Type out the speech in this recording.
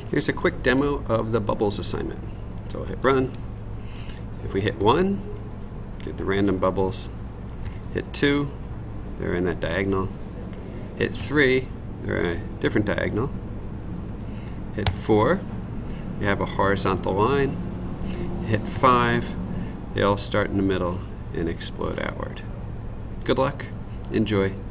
Here's a quick demo of the bubbles assignment. So I'll hit run. If we hit 1, get the random bubbles. Hit 2, they're in that diagonal. Hit 3, they're in a different diagonal. Hit 4, you have a horizontal line. Hit 5, they all start in the middle and explode outward. Good luck, enjoy.